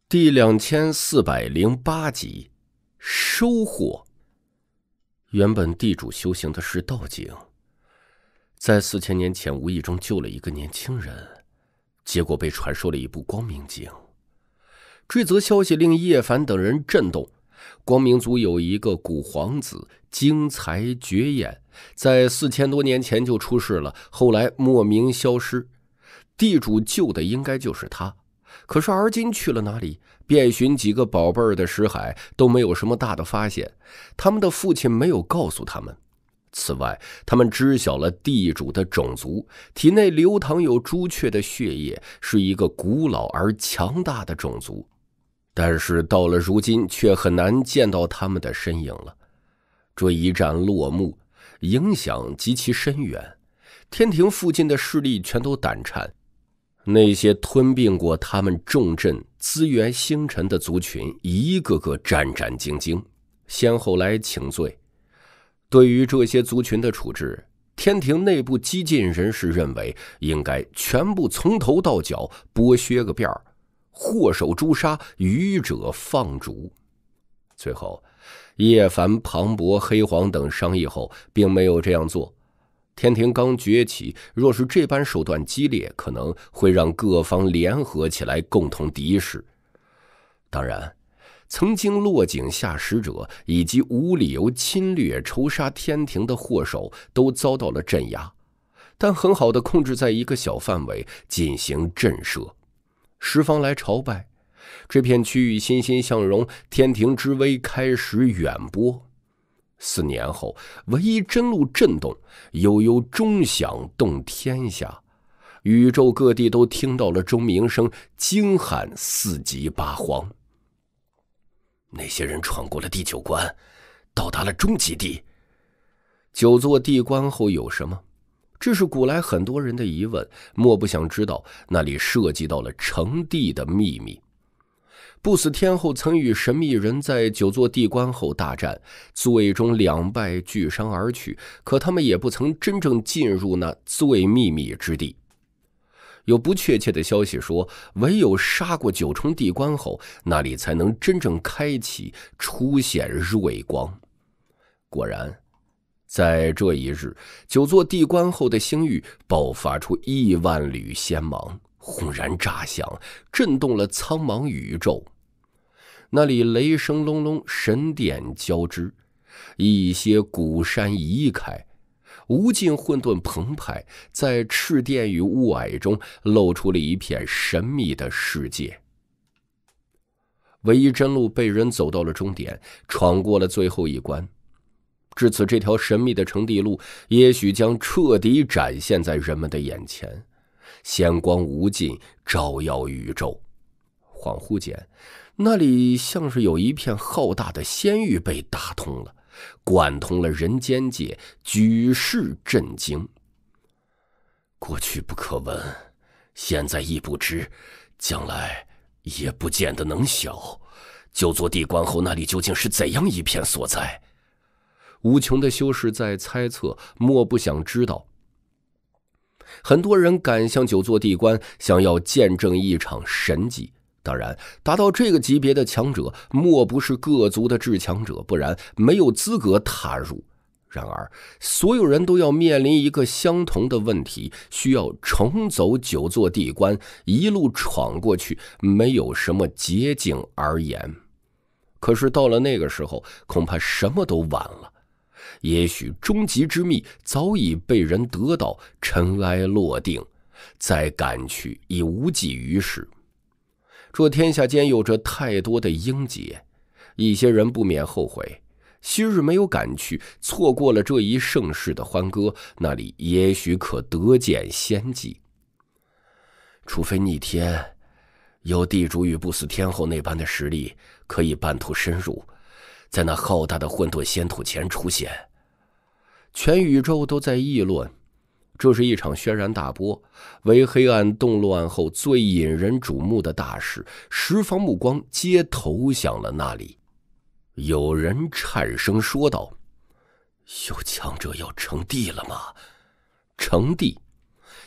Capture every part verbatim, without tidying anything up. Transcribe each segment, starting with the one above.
第两千四百零八集，收获。原本地主修行的是道景，在四千年前无意中救了一个年轻人，结果被传授了一部光明镜。这则消息令叶凡等人震动。光明族有一个古皇子，精才绝艳，在四千多年前就出世了，后来莫名消失。地主救的应该就是他，可是而今去了哪里？遍寻几个宝贝儿的石海都没有什么大的发现，他们的父亲没有告诉他们。此外，他们知晓了地主的种族，体内流淌有朱雀的血液，是一个古老而强大的种族。但是到了如今，却很难见到他们的身影了。这一战落幕，影响极其深远，天庭附近的势力全都胆颤。那些吞并过他们重镇资源星辰的族群，一个个战战兢兢，先后来请罪。对于这些族群的处置，天庭内部激进人士认为应该全部从头到脚剥削个遍儿，祸首诛杀，愚者放逐。最后叶凡、庞博、黑黄等商议后并没有这样做。天庭刚崛起，若是这般手段激烈，可能会让各方联合起来共同敌视。当然，曾经落井下石者以及无理由侵略仇杀天庭的祸首都遭到了镇压，但很好的控制在一个小范围进行震慑。十方来朝拜，这片区域欣欣向荣，天庭之威开始远播。四年后，唯一真路震动，悠悠钟响动天下，宇宙各地都听到了钟鸣声，惊喊四极八荒。那些人闯过了第九关，到达了终极地。九座地关后有什么？这是古来很多人的疑问，莫不想知道，那里涉及到了成帝的秘密。不死天后曾与神秘人在九座地关后大战，最终两败俱伤而去，可他们也不曾真正进入那最秘密之地。有不确切的消息说，唯有杀过九重地关后，那里才能真正开启，出现瑞光。果然，在这一日，九座地关后的星域爆发出亿万缕仙芒，轰然炸响，震动了苍茫宇宙。那里雷声隆隆，神殿交织，一些古山移开，无尽混沌澎湃，在赤电与雾霭中露出了一片神秘的世界。唯一真路被人走到了终点，闯过了最后一关。至此，这条神秘的成帝路也许将彻底展现在人们的眼前，仙光无尽，照耀宇宙。恍惚间，那里像是有一片浩大的仙域被打通了，贯通了人间界，举世震惊。过去不可闻，现在亦不知，将来也不见得能晓。九座地关后，那里究竟是怎样一片所在？无穷的修士在猜测，莫不想知道。很多人赶向九座地关，想要见证一场神迹。当然，达到这个级别的强者，莫不是各族的至强者，不然没有资格踏入。然而，所有人都要面临一个相同的问题，需要重走九座地关，一路闯过去，没有什么捷径而言。可是到了那个时候，恐怕什么都晚了。也许终极之秘早已被人得到，尘埃落定，再赶去已无济于事。这天下间有着太多的英杰，一些人不免后悔，昔日没有赶去，错过了这一盛世的欢歌，那里也许可得见仙迹。除非逆天，有地主与不死天后那般的实力，可以半途深入，在那浩大的混沌仙土前出现。全宇宙都在议论，这是一场轩然大波，为黑暗动乱后最引人瞩目的大事，十方目光皆投向了那里。有人颤声说道：“有强者要成帝了吗？”成帝，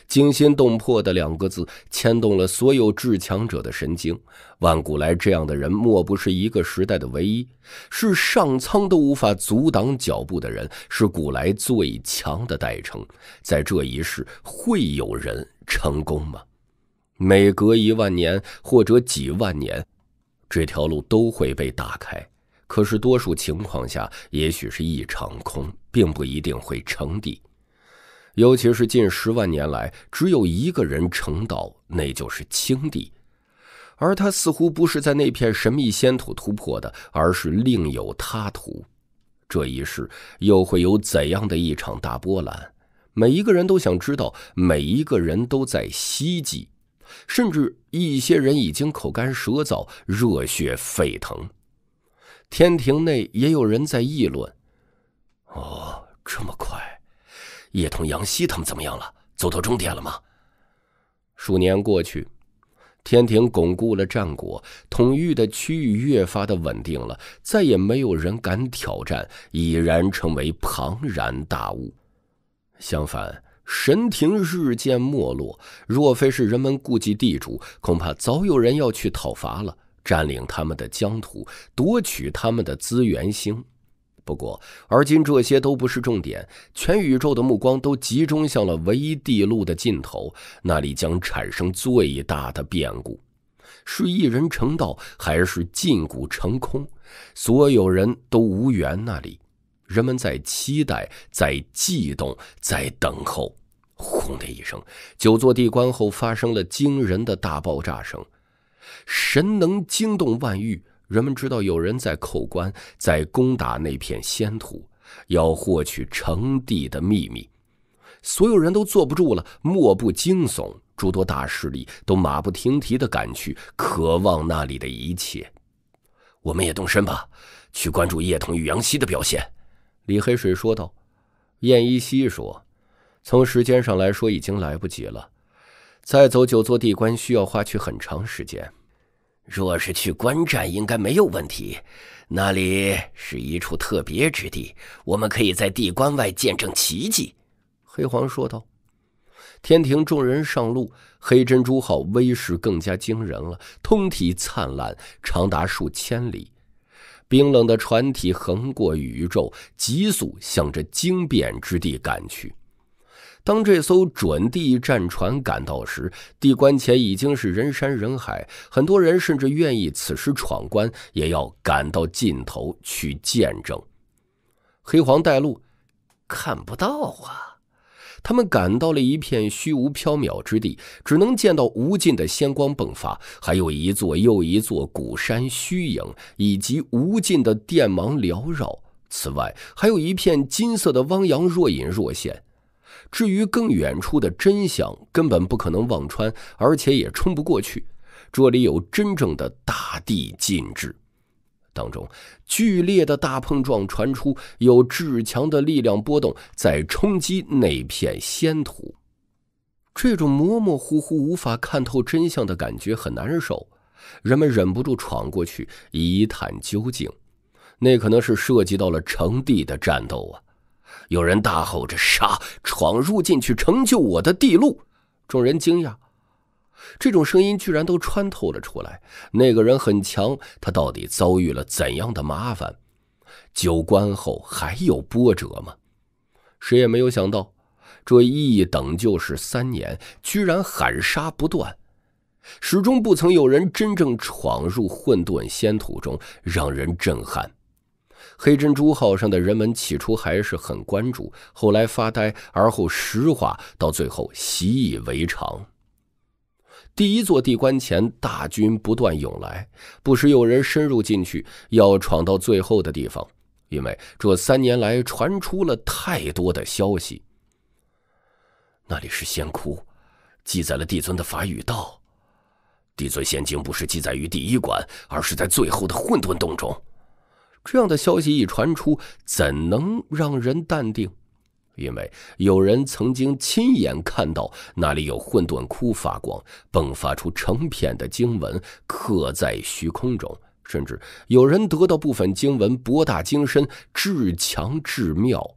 惊心动魄的两个字牵动了所有至强者的神经。万古来这样的人莫不是一个时代的唯一，是上苍都无法阻挡脚步的人，是古来最强的代称。在这一世会有人成功吗？每隔一万年或者几万年，这条路都会被打开，可是多数情况下也许是一场空，并不一定会成帝。尤其是近十万年来只有一个人成道，那就是清帝，而他似乎不是在那片神秘仙土突破的，而是另有他途。这一世又会有怎样的一场大波澜？每一个人都想知道，每一个人都在希冀，甚至一些人已经口干舌燥，热血沸腾。天庭内也有人在议论：哦，这么快，叶童、杨希他们怎么样了？走到终点了吗？数年过去，天庭巩固了战果，统御的区域越发的稳定了，再也没有人敢挑战，已然成为庞然大物。相反，神庭日渐没落，若非是人们顾忌地主，恐怕早有人要去讨伐了，占领他们的疆土，夺取他们的资源星。不过而今这些都不是重点，全宇宙的目光都集中向了唯一地路的尽头，那里将产生最大的变故。是一人成道，还是禁锢成空？所有人都无缘那里，人们在期待，在悸动，在等候。轰的一声，九座地关后发生了惊人的大爆炸声，神能惊动万域。人们知道有人在叩关，在攻打那片仙土，要获取成帝的秘密。所有人都坐不住了，莫不惊悚，诸多大势力都马不停蹄地赶去，渴望那里的一切。我们也动身吧，去关注叶童与杨希的表现。李黑水说道。燕依稀说，从时间上来说已经来不及了，再走九座地关需要花去很长时间。 若是去观战应该没有问题，那里是一处特别之地，我们可以在地关外见证奇迹。 黑皇说道。天庭众人上路，黑珍珠号威势更加惊人了，通体灿烂，长达数千里。冰冷的船体横过宇宙，急速向着惊变之地赶去。当这艘准地战船赶到时，地关前已经是人山人海，很多人甚至愿意此时闯关，也要赶到尽头去见证。黑皇带路， 看不到啊！ 他们赶到了一片虚无缥缈之地，只能见到无尽的仙光迸发，还有一座又一座古山虚影，以及无尽的电芒缭绕。此外，还有一片金色的汪洋若隐若现。至于更远处的真相，根本不可能望穿，而且也冲不过去。这里有真正的大地禁制，当中剧烈的大碰撞传出，有至强的力量波动在冲击那片仙土。这种模模糊糊无法看透真相的感觉很难受，人们忍不住闯过去一探究竟。那可能是涉及到了成帝的战斗啊！有人大吼着杀，闯入进去成就我的地路。众人惊讶，这种声音居然都穿透了出来。那个人很强，他到底遭遇了怎样的麻烦？九关后还有波折吗？谁也没有想到，这一等就是三年，居然喊杀不断，始终不曾有人真正闯入混沌仙土中，让人震撼。黑珍珠号上的人们起初还是很关注，后来发呆，而后石化，到最后习以为常。第一座地关前，大军不断涌来，不时有人深入进去，要闯到最后的地方，因为这三年来传出了太多的消息。那里是仙窟，记载了帝尊的法与道。帝尊仙境不是记载于第一关，而是在最后的混沌洞中。这样的消息一传出，怎能让人淡定？因为有人曾经亲眼看到那里有混沌窟发光，迸发出成片的经文，刻在虚空中，甚至有人得到部分经文博大精深，至强至妙。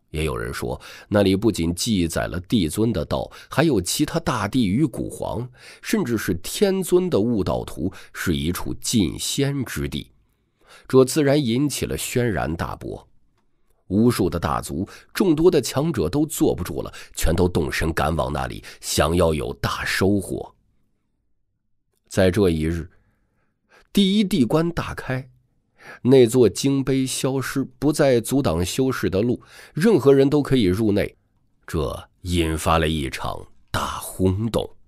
也有人说，那里不仅记载了帝尊的道，还有其他大帝与古皇，甚至是天尊的悟道图，是一处进仙之地。这自然引起了轩然大波。无数的大族，众多的强者都坐不住了，全都动身赶往那里，想要有大收获。在这一日，第一地关大开，那座金碑消失，不再阻挡修士的路，任何人都可以入内，这引发了一场大轰动。